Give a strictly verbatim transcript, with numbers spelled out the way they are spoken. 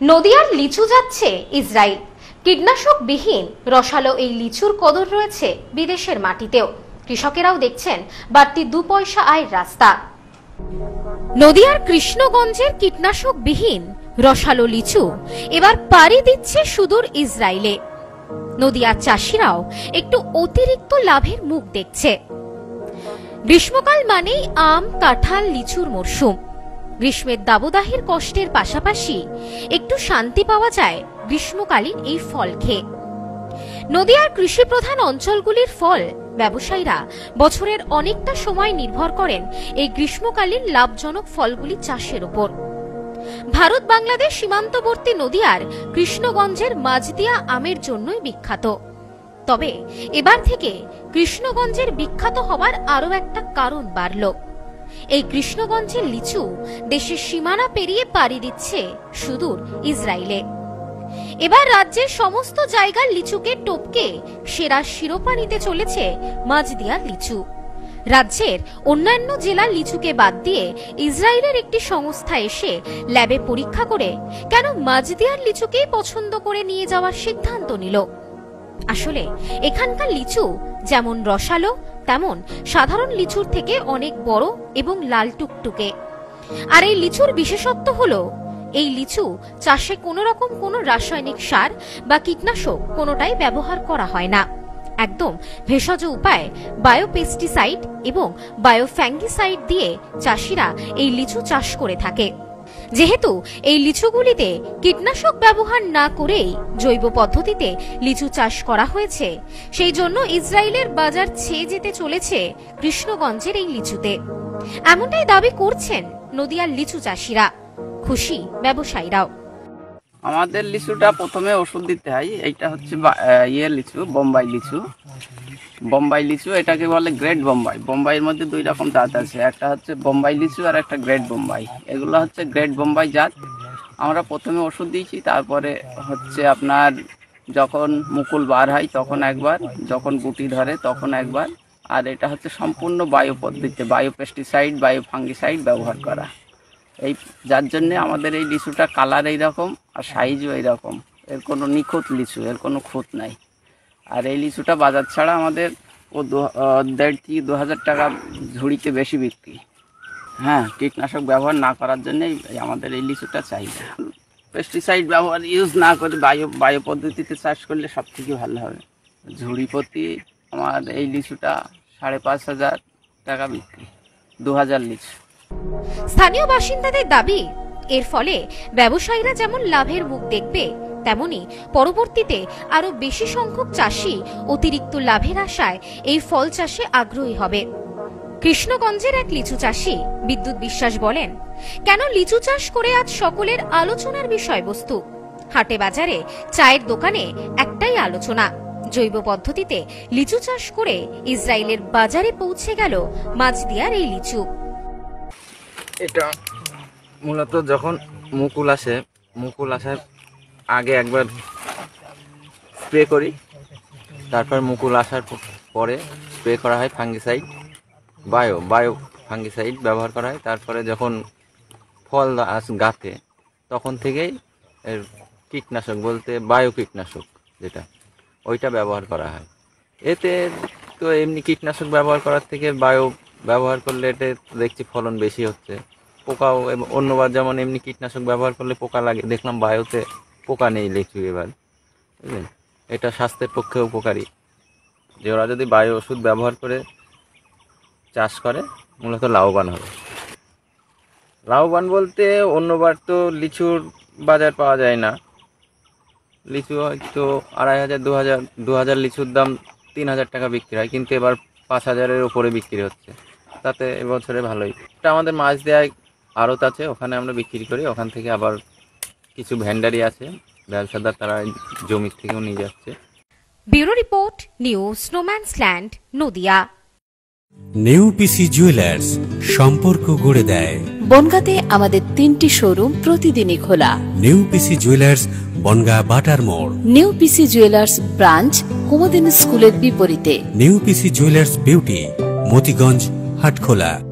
নদিয়ার লিচু যাচ্ছে ইসরায়েল। কীটনাশকবিহীন রসালো এই লিচুর কদর রয়েছে বিদেশের মাটিতেও। কৃষকেরাও দেখছেন বাড়তি দু পয়সা আয়ের রাস্তা। নদিয়ার কৃষ্ণগঞ্জের কীটনাশকবিহীন রসালো লিচু এবার পাড়ি দিচ্ছে সুদূর ইসরায়েলে। নদিয়ার চাষিরাও একটু অতিরিক্ত লাভের মুখ দেখছে। গ্রীষ্মকাল মানেই আম, কাঁঠাল, লিচুর মরশুম। গ্রীষ্মের দাবদাহের কষ্টের পাশাপাশি একটু শান্তি পাওয়া যায় গ্রীষ্মকালীন এই ফল খেয়ে। নদিয়ার কৃষি প্রধান অঞ্চলগুলির ফল ব্যবসায়ীরা বছরের অনেকটা সময় নির্ভর করেন এই গ্রীষ্মকালীন লাভজনক ফলগুলি চাষের উপর। ভারত বাংলাদেশ সীমান্তবর্তী নদিয়ার কৃষ্ণগঞ্জের মাঝদিয়া আমের জন্যই বিখ্যাত। তবে এবার থেকে কৃষ্ণগঞ্জের বিখ্যাত হবার আরো একটা কারণ বাড়ল। এই কৃষ্ণগঞ্জের লিচু দেশের সীমানা পেরিয়ে পাড়ি দিচ্ছে সুদূর ইসরায়েলে। এবার রাজ্যের সমস্ত জায়গার লিচুকে টপকে সেরা শিরোপা নিতে চলেছে মাঝদিয়ার লিচু। রাজ্যের অন্যান্য জেলার লিচুকে বাদ দিয়ে ইসরায়েলের একটি সংস্থা এসে ল্যাবে পরীক্ষা করে কেন মাঝদিয়ার লিচুকেই পছন্দ করে নিয়ে যাওয়ার সিদ্ধান্ত নিল। আসলে এখানকার লিচু যেমন রসালো তেমন সাধারণ লিচুর থেকে অনেক বড় এবং লাল টুকটুকে। আর এই লিচুর বিশেষত্ব হলো এই লিচু চাষে কোনো রকম কোনো রাসায়নিক সার বা কীটনাশক কোনোটাই ব্যবহার করা হয় না। একদম ভেষজ উপায়ে বায়োপেস্টিসাইড এবং বায়োফ্যাঙ্গিসাইড দিয়ে চাষিরা এই লিচু চাষ করে থাকে। যেহেতু এই লিচুগুলিতে কীটনাশক ব্যবহার না করেই জৈব পদ্ধতিতে লিচু চাষ করা হয়েছে, সেই জন্য ইসরায়েলের বাজার ছেয়ে যেতে চলেছে কৃষ্ণগঞ্জের এই লিচুতে। এমনটাই দাবি করছেন নদিয়ার লিচু চাষিরা। খুশি ব্যবসায়ীরাও। আমাদের লিচুটা প্রথমে ওষুধ দিতে হয়। এইটা হচ্ছে ইয়ে লিচু, বোম্বাই লিচু। বোম্বাই লিচু এটাকে বলে গ্রেট বোম্বাই। বোম্বাইয়ের মধ্যে দুই রকম জাত আছে, একটা হচ্ছে বোম্বাই লিচু আর একটা গ্রেট বোম্বাই। এগুলো হচ্ছে গ্রেট বোম্বাই জাত। আমরা প্রথমে ওষুধ দিয়েছি, তারপরে হচ্ছে আপনার যখন মুকুল বার হয় তখন একবার, যখন গুটি ধরে তখন একবার। আর এটা হচ্ছে সম্পূর্ণ বায়ো পদ্ধতিতে বায়োপেস্টিসাইড বায়োফাঙ্গিসাইড ব্যবহার করা। এই যার জন্যে আমাদের এই লিচুটা কালার এইরকম আর সাইজও এইরকম। এর কোনো নিখুঁত লিচু, এর কোনো খুঁত নাই। আর এই লিচুটা বাজার ছাড়া আমাদের ও দেড় থেকে দু হাজার টাকা ঝুড়িতে বেশি বিক্রি। হ্যাঁ, কীটনাশক ব্যবহার না করার জন্যেই আমাদের এই লিচুটা চাহিদা। পেস্টিসাইড ব্যবহার ইউজ না করে বায়ো বায়ো পদ্ধতিতে চাষ করলে সব থেকে ভালো হবে। ঝুড়ি প্রতি আমার এই লিচুটা সাড়ে পাঁচ হাজার টাকা বিক্রি, দু হাজার লিচু। স্থানীয় বাসিন্দাদের দাবি, এর ফলে ব্যবসায়ীরা যেমন লাভের মুখ দেখবে, তেমনি পরবর্তীতে আরো বেশি সংখ্যক চাষি অতিরিক্ত লাভের আশায় এই ফল চাষে আগ্রহী হবে। কৃষ্ণগঞ্জের এক লিচু চাষি বিদ্যুৎ বিশ্বাস বলেন, কেন লিচু চাষ করে আজ সকলের আলোচনার বিষয়বস্তু। হাটে বাজারে চায়ের দোকানে একটাই আলোচনা, জৈব পদ্ধতিতে লিচু চাষ করে ইসরায়েলের বাজারে পৌঁছে গেল মাঝদিয়ার এই লিচু। এটা মূলত যখন মুকুল আসে, মুকুল আসার আগে একবার স্প্রে করি, তারপর মুকুল আসার পরে স্প্রে করা হয় ফাঙ্গিসাইড, বায়ো বায়ো ফাঙ্গিসাইড ব্যবহার করা হয়। তারপরে যখন ফল গাতে তখন থেকেই এর কীটনাশক বলতে বায়ো কীটনাশক যেটা, ওইটা ব্যবহার করা হয়। এতে তো এমনি কীটনাশক ব্যবহার করার থেকে বায়ো ব্যবহার করলে এতে দেখছি ফলন বেশি হচ্ছে। পোকাও অন্যবার যেমন এমনি কীটনাশক ব্যবহার করলে পোকা লাগে, দেখলাম বায়োতে পোকা নেই লিচু এবার, বুঝলেন। এটা স্বাস্থ্যের পক্ষে উপকারী যে ওরা যদি বায়ো ওষুধ ব্যবহার করে চাষ করে মূলত লাভবান হবে। লাভবান বলতে অন্যবার তো লিচুর বাজার পাওয়া যায় না, লিচু হয়তো আড়াই হাজার দু হাজার দু হাজার লিচুর দাম তিন হাজার টাকা বিক্রি হয়, কিন্তু এবার পাঁচ হাজারের উপরে বিক্রি হচ্ছে। তাতে এবছরে ভালোই। এটা আমাদের মাঝদিয়ায় আড়ত আছে, ওখানে আমরা বিক্রি করি। ওখান থেকে আবার কিছু ভ্যান্ডারি আছে ব্যবসাদার, তারা জমি থেকেও নিয়ে যাচ্ছে। Bureau report, new snowman's land, Nadia. নেউপিসি জুয়েলার্স, সম্পর্ক গড়ে দেয়। বনগাঁতে আমাদের তিনটি শোরুম প্রতিদিনই খোলা। নেউপিসি জুয়েলার্স, বনগাঁ বাটার মোড়। নেউপিসি জুয়েলার্স ব্রাঞ্চ কুমুদিনী স্কুলের বিপরীতে। নেউপিসি জুয়েলার্স বিউটি, মতিগঞ্জ, হাটখোলা।